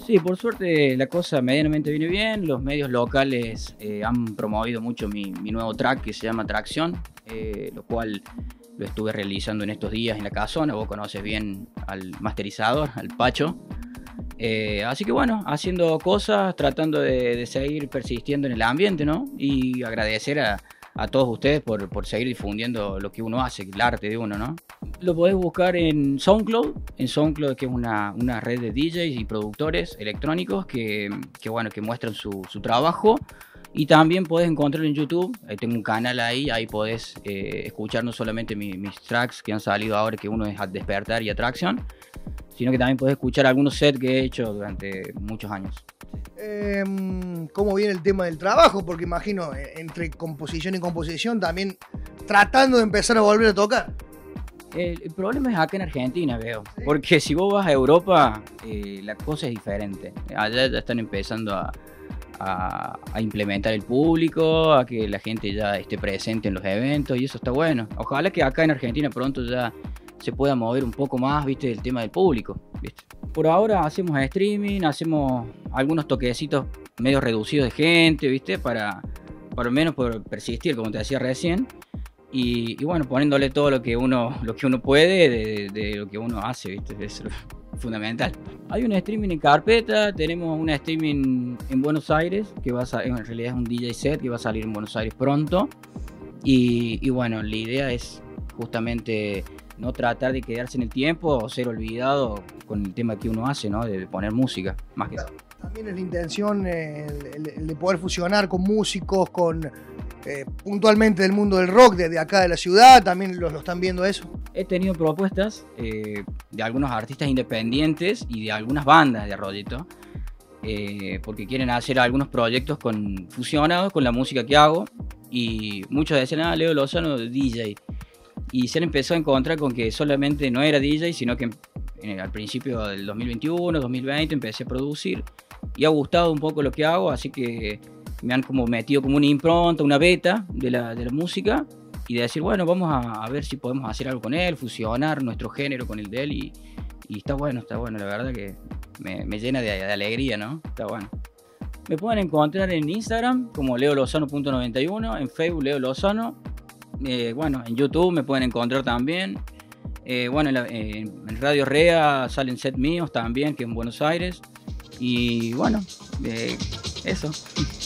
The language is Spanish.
Sí, por suerte la cosa medianamente viene bien. Los medios locales han promovido mucho mi nuevo track que se llama Tracción, lo cual lo estuve realizando en estos días en la casona. Vos conoces bien al masterizador, al Pacho. Así que bueno, haciendo cosas, tratando de seguir persistiendo en el ambiente, ¿no? Y agradecer a todos ustedes por seguir difundiendo lo que uno hace, el arte de uno, ¿no? Lo podés buscar en SoundCloud, que es una red de DJs y productores electrónicos bueno, que muestran su trabajo. Y también podés encontrarlo en YouTube. Tengo un canal ahí podés escuchar no solamente mis tracks que han salido ahora, que uno es Al Despertar y Atracción, sino que también podés escuchar algunos sets que he hecho durante muchos años. ¿Cómo viene el tema del trabajo? Porque imagino, entre composición y composición, también tratando de empezar a volver a tocar. El problema es acá en Argentina, veo. Porque si vos vas a Europa, la cosa es diferente. Allá ya están empezando a implementar el público, a que la gente ya esté presente en los eventos, y eso está bueno. Ojalá que acá en Argentina pronto ya se pueda mover un poco más, ¿viste? El tema del público, ¿viste? Por ahora hacemos streaming, hacemos algunos toquecitos medio reducidos de gente, ¿viste? Para al menos poder persistir, como te decía recién. Y bueno, poniéndole todo lo que uno puede de lo que uno hace, ¿viste? Es fundamental. Hay un streaming en carpeta, tenemos un streaming en Buenos Aires, que en realidad es un DJ set que va a salir en Buenos Aires pronto. Y bueno, la idea es justamente no tratar de quedarse en el tiempo o ser olvidado con el tema que uno hace, ¿no? De poner música, más que eso. También es la intención el de poder fusionar con músicos, puntualmente del mundo del rock, desde acá de la ciudad, también lo están viendo eso. He tenido propuestas de algunos artistas independientes y de algunas bandas de Arroyito, porque quieren hacer algunos proyectos fusionados con la música que hago, y muchos decían, Leo Lozano, DJ. Y se han empezado a encontrar con que solamente no era DJ, sino que al principio del 2021, 2020 empecé a producir y ha gustado un poco lo que hago, así que me han como metido como una impronta, una beta de la música, y de decir, bueno, vamos a ver si podemos hacer algo con él, fusionar nuestro género con el de él, y está bueno, la verdad que me llena de alegría, ¿no? Está bueno. Me pueden encontrar en Instagram como leolozano.91, en Facebook Leo Lozano. Bueno, en YouTube me pueden encontrar también. Bueno, en Radio Rea salen set míos también, que en Buenos Aires. Y bueno, eso.